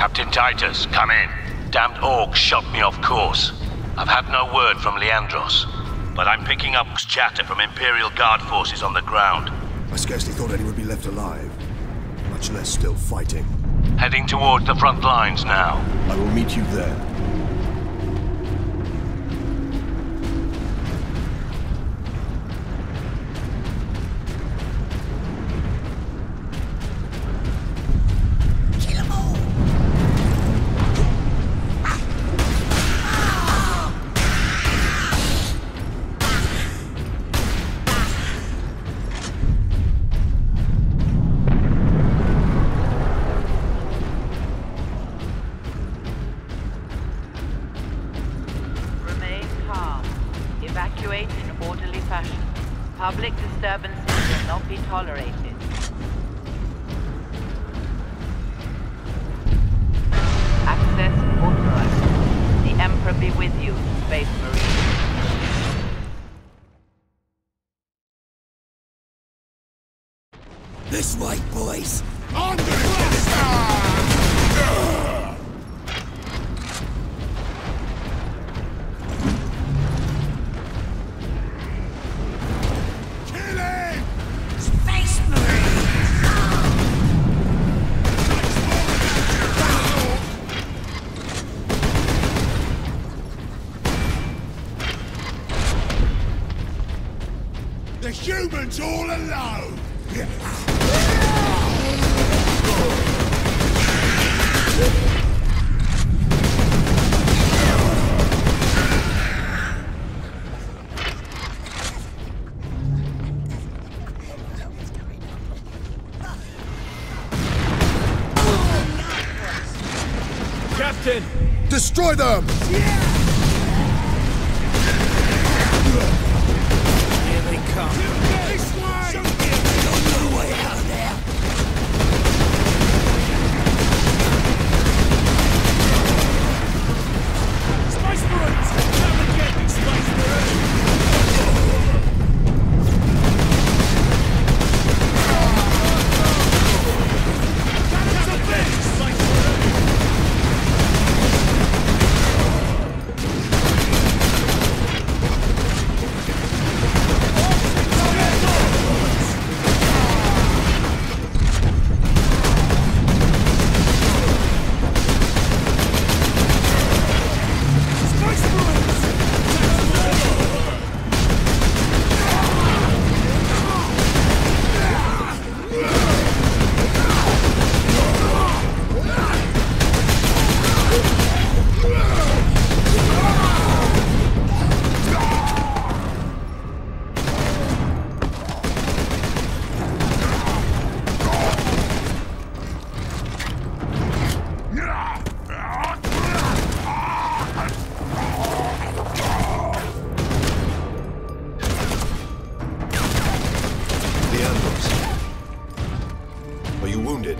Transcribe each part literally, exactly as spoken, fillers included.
Captain Titus, come in. Damned orcs shot me off course. I've had no word from Leandros, but I'm picking up chatter from Imperial Guard forces on the ground. I scarcely thought any would be left alive, much less still fighting. Heading towards the front lines now. I will meet you there. Evacuate in orderly fashion. Public disturbances will not be tolerated. Access authorized. The Emperor be with you, Space Marine. This way, boys! Under the The humans all alone! Captain! Destroy them! Yeah! Here they come. This way! There's no way out of there! Space Marines! Come and get me, Space Marines! That's a finish, Space Marines! Are you wounded?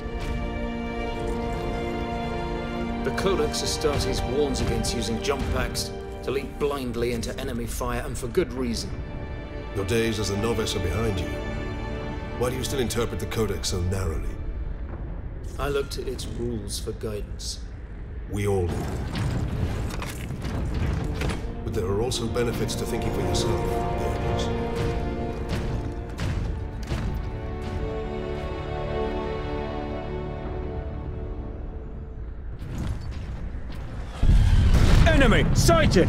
The Codex Astartes warns against using jump packs to leap blindly into enemy fire, and for good reason. Your days as a novice are behind you. Why do you still interpret the Codex so narrowly? I look to its rules for guidance. We all do. But there are also benefits to thinking for yourself, Leandros. Enemy sighted!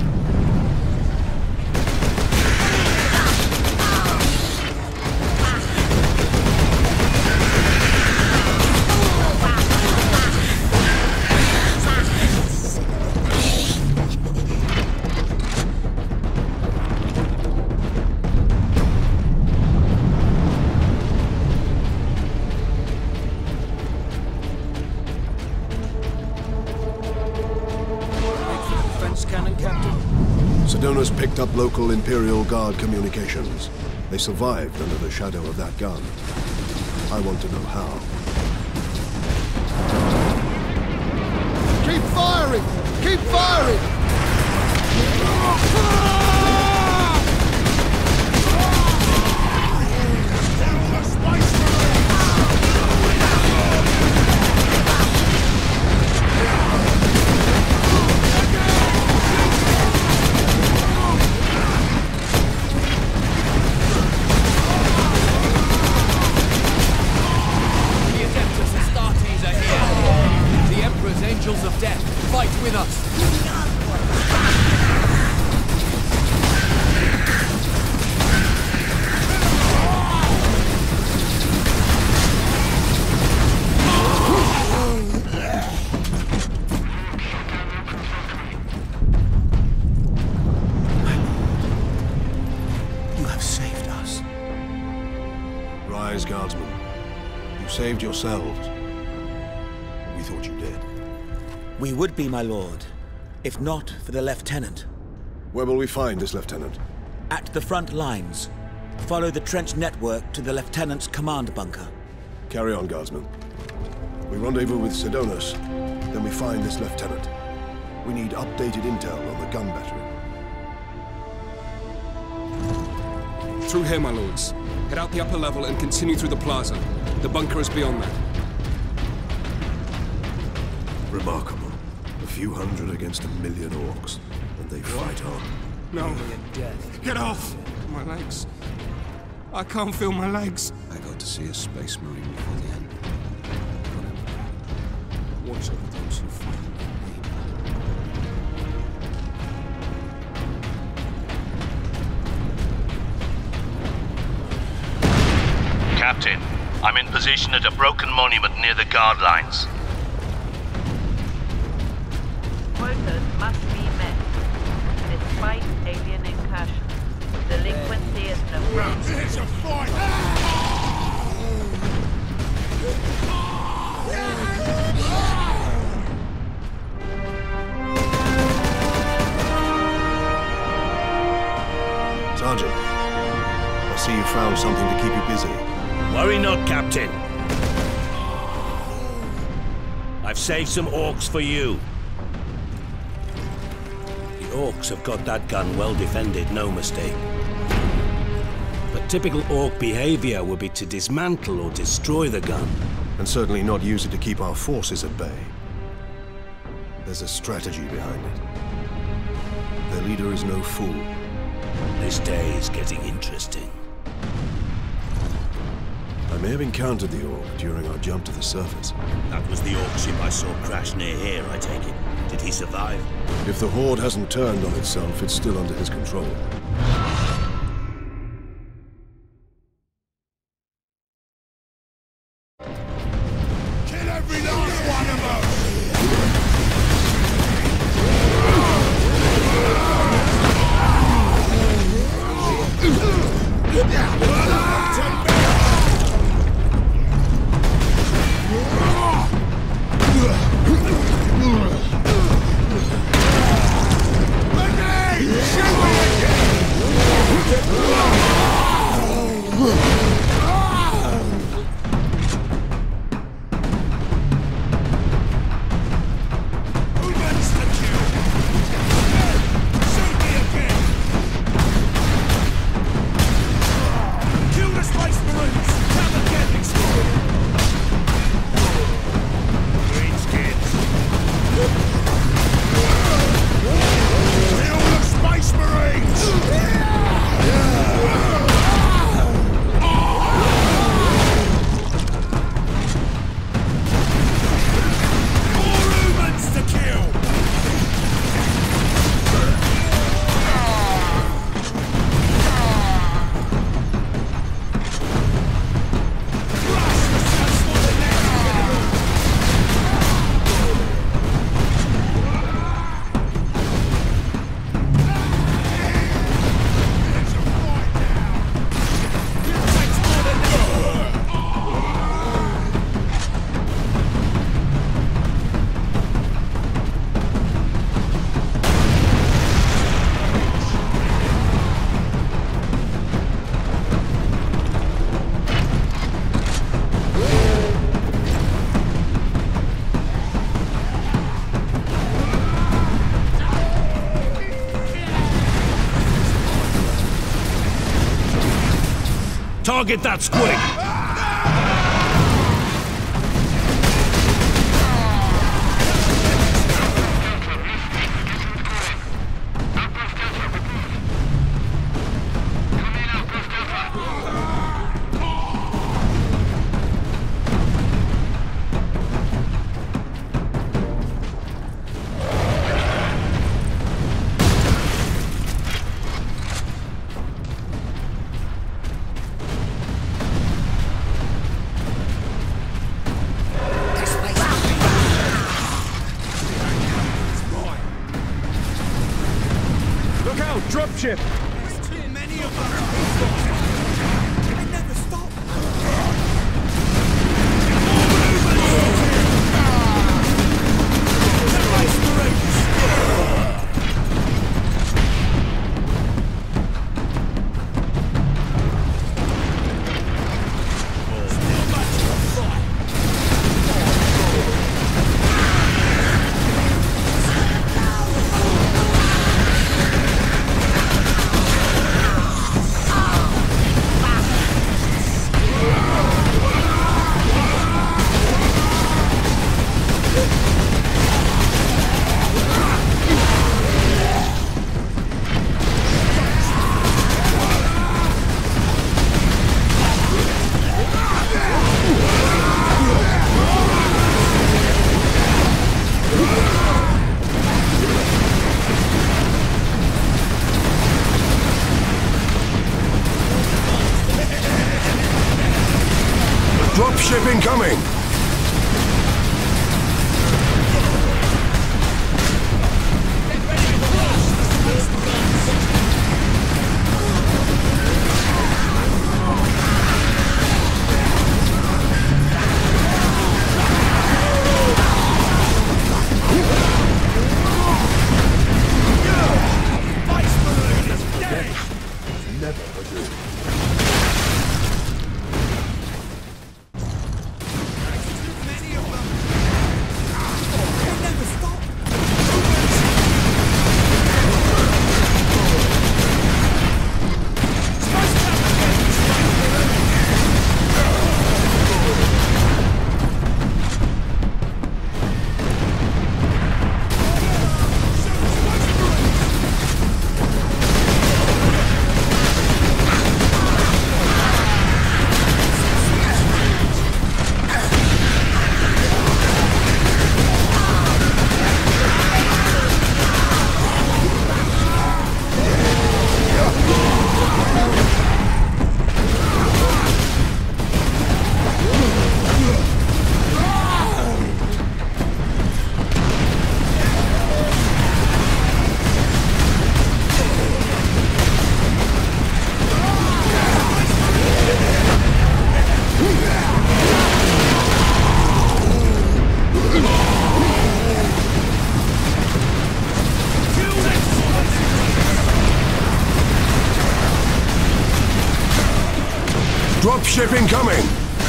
Cannon, Captain? Sedona's picked up local Imperial Guard communications. They survived under the shadow of that gun. I want to know how. Keep firing! Keep firing! Angels of Death, fight with us! You have saved us. Rise, guardsmen. You saved yourselves. We thought you did. We would be, my lord, if not for the lieutenant. Where will we find this lieutenant? At the front lines. Follow the trench network to the lieutenant's command bunker. Carry on, guardsmen. We rendezvous with Sidonus, then we find this lieutenant. We need updated intel on the gun battery. Through here, my lords. Head out the upper level and continue through the plaza. The bunker is beyond that. Remarkable. A few hundred against a million orcs, and they fight on. No. Get off! My legs. I can't feel my legs. I got to see a space marine before the end. Watch over those who fight. Captain, I'm in position at a broken monument near the guard lines. Quotas must be met. Despite alien incursions, delinquency is no problem. There's a fight! Sergeant, I see you found something to keep you busy. Worry not, Captain. I've saved some orcs for you. The orcs have got that gun well defended, no mistake. But typical orc behavior would be to dismantle or destroy the gun. And certainly not use it to keep our forces at bay. There's a strategy behind it. Their leader is no fool. This day is getting interesting. I may have encountered the orc during our jump to the surface. That was the orc ship I saw crash near here, I take it. Did he survive? If the Horde hasn't turned on itself, it's still under his control. Kill every last one of them! Target that squig! dropship! There's too many of them! I never stop! Dropship incoming! Dropship incoming!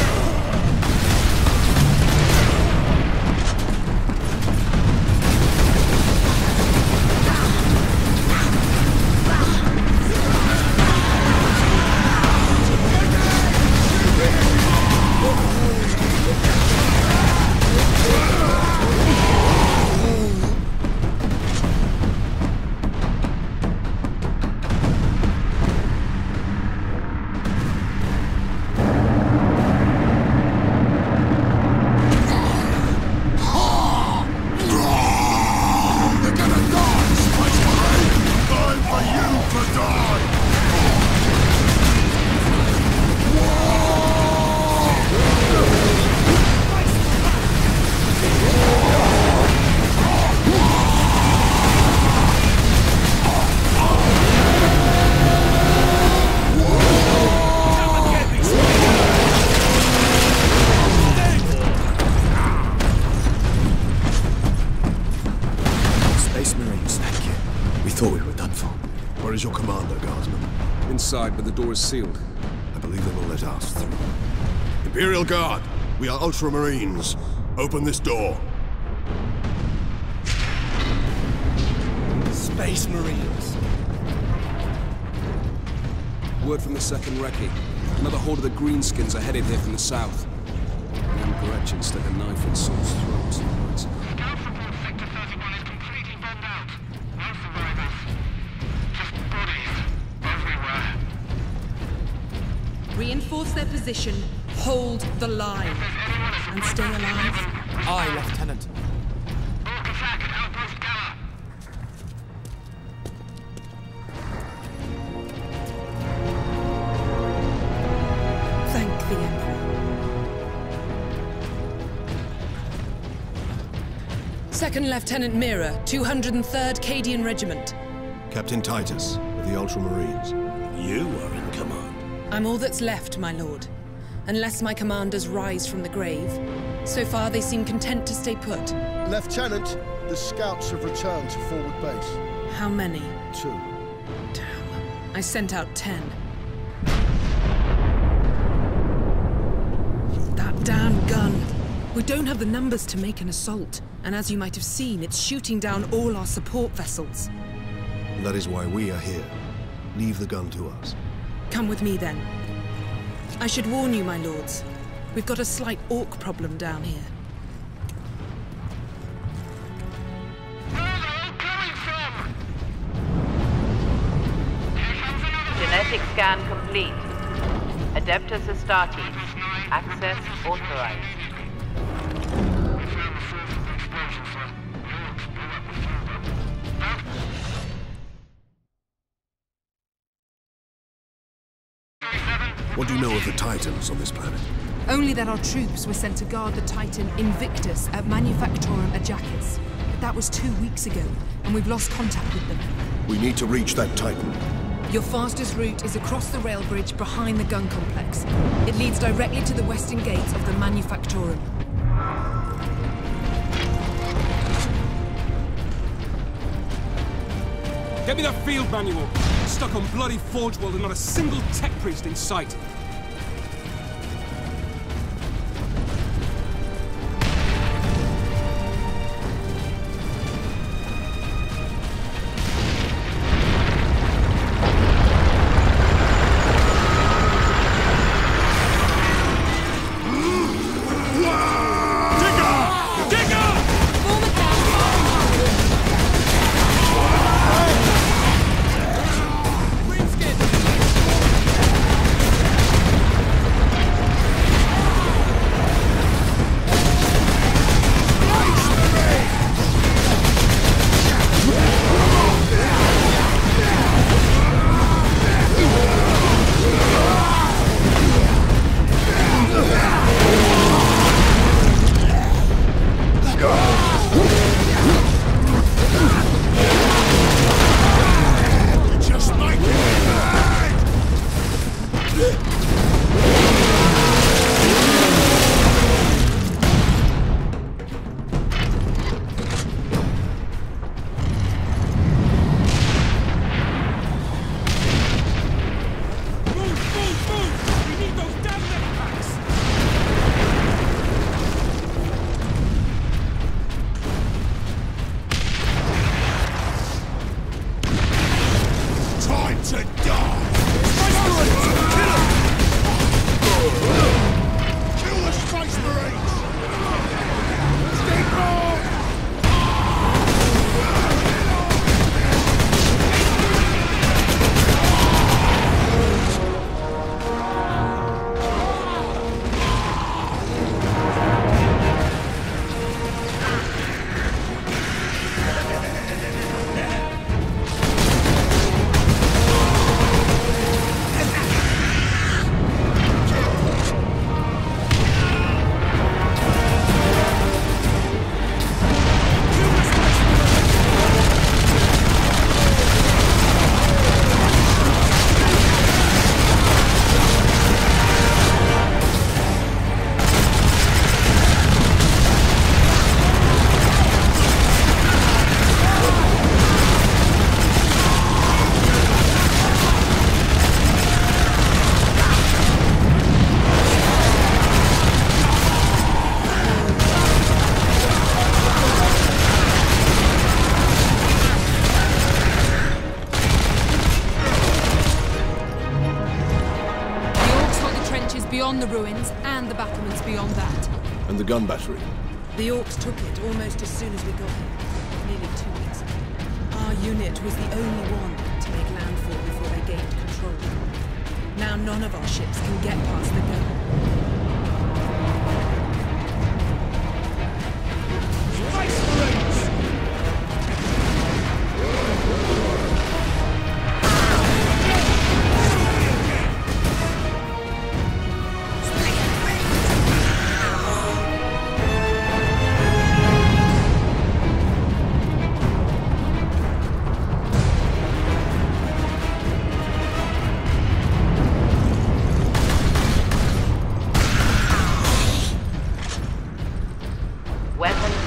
Where is your commander, Guardsman? Inside, but the door is sealed. I believe they will let us through. Imperial Guard, we are Ultramarines. Open this door. Space Marines. Word from the second recce. Another horde of the Greenskins are headed here from the south. And Gretchen stuck a knife in Saul's throat. Scout report Sector thirty-one is completely bombed out. No survivors. Just bodies everywhere. Reinforce their position, hold the line, and stay alive. Aye, Lieutenant. Orc-Attack at Outpost Gala. Thank the Emperor. Second Lieutenant Mira, two hundred third Cadian Regiment. Captain Titus, the of the Ultramarines. You are in command. I'm all that's left, my lord. Unless my commanders rise from the grave. So far, they seem content to stay put. Lieutenant, the scouts have returned to forward base. How many? Two. Damn. I sent out ten. That damn gun. We don't have the numbers to make an assault. And as you might have seen, it's shooting down all our support vessels. That is why we are here. Leave the gun to us. Come with me, then. I should warn you, my lords. We've got a slight orc problem down here. Genetic scan complete. Adeptus Astartes. Access authorized. What do you know of the Titans on this planet? Only that our troops were sent to guard the Titan Invictus at Manufactorum Ajakis. But that was two weeks ago, and we've lost contact with them. We need to reach that Titan. Your fastest route is across the rail bridge behind the gun complex. It leads directly to the western gates of the Manufactorum. Get me that field manual. Stuck on bloody Forge World and not a single tech priest in sight. Beyond the ruins, and the battlements beyond that. And the gun battery? The Orcs took it almost as soon as we got here, nearly two weeks ago. Our unit was the only one to make landfall before they gained control. Now none of our ships can get past the gun.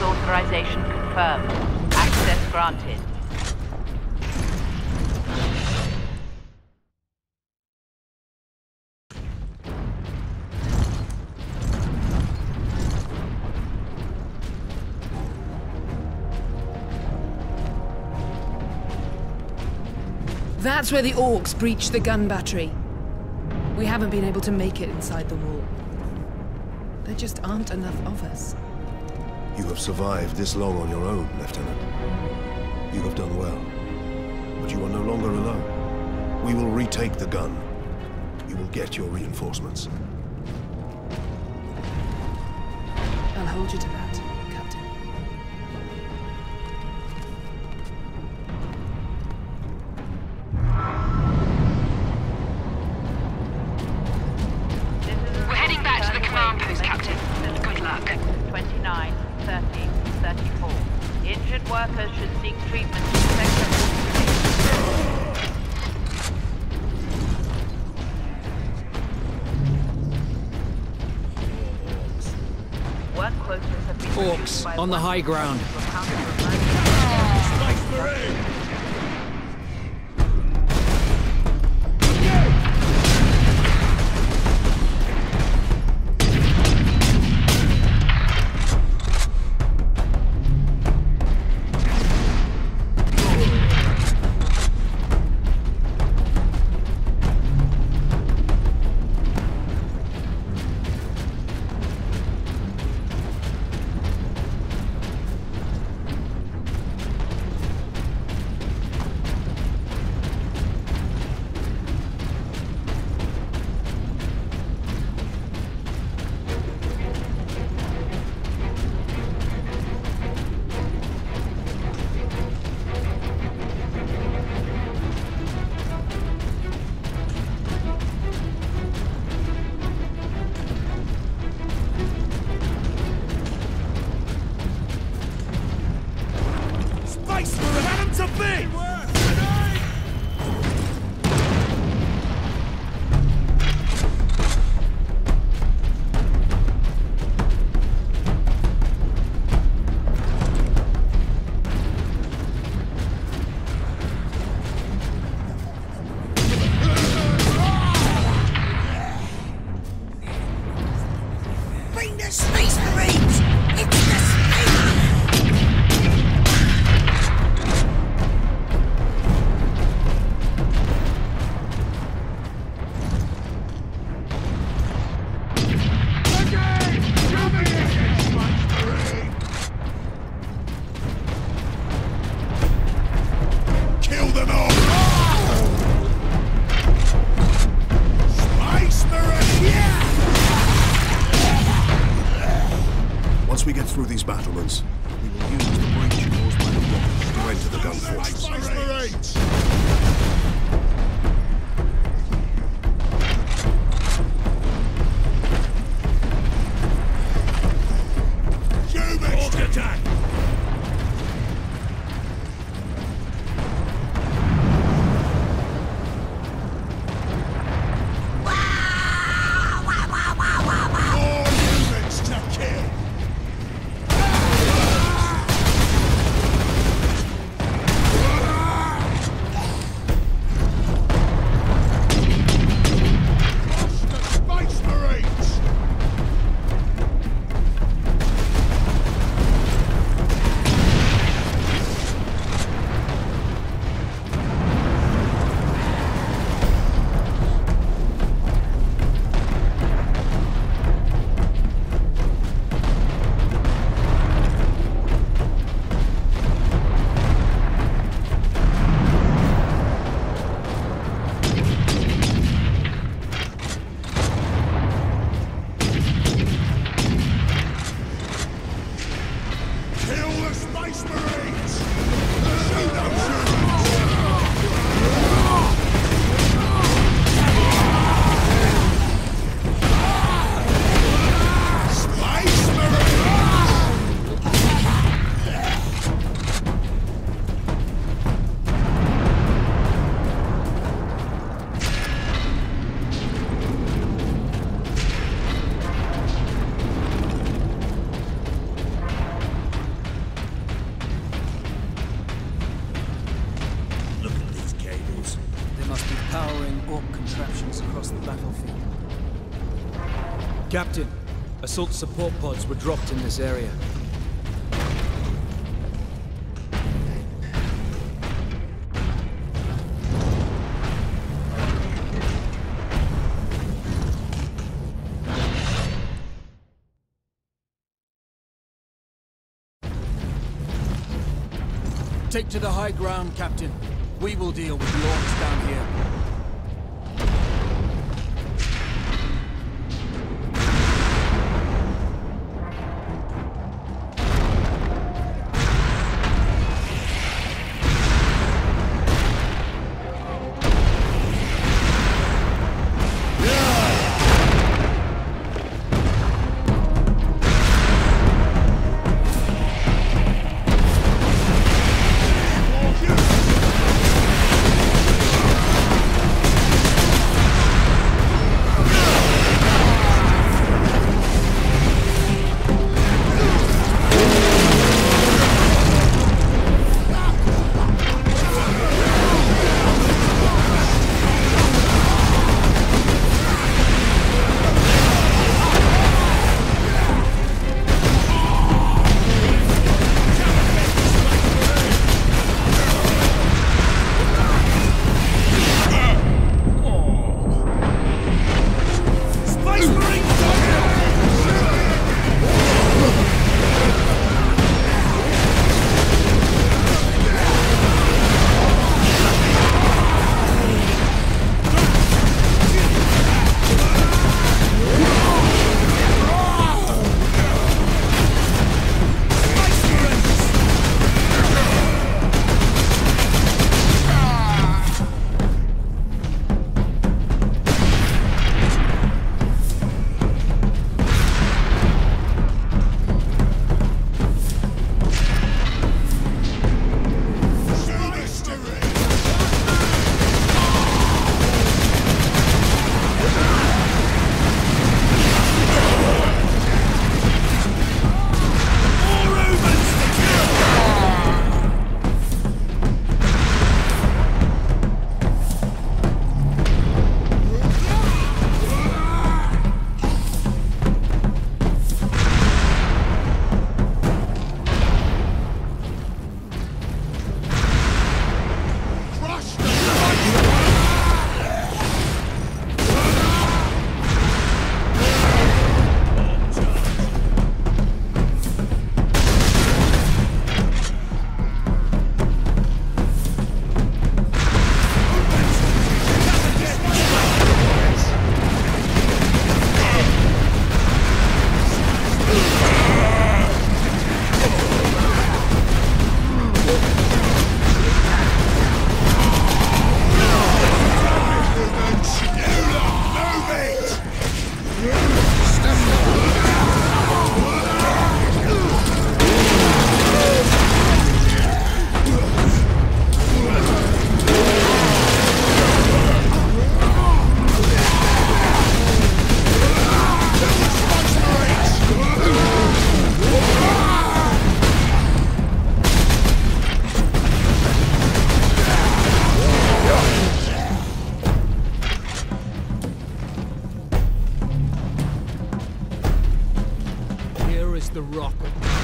authorization confirmed. Access granted. That's where the orcs breached the gun battery. We haven't been able to make it inside the wall. There just aren't enough of us. You have survived this long on your own, Lieutenant. You have done well. But you are no longer alone. We will retake the gun. You will get your reinforcements. I'll hold you to that, Captain. We're heading back to the command post, Captain. Good luck. twenty-nine, thirty, thirty-four. Injured workers should seek treatment in Sector forty-six. Work quotas have been reduced by Orcs on the one high ground. to account for emergency. we get through these battlements, we will use the breach caused by the rockets to enter the gun fortress. Attack! contraptions across the battlefield. Captain, assault support pods were dropped in this area. Take to the high ground, Captain. We will deal with the orcs down here. The rock of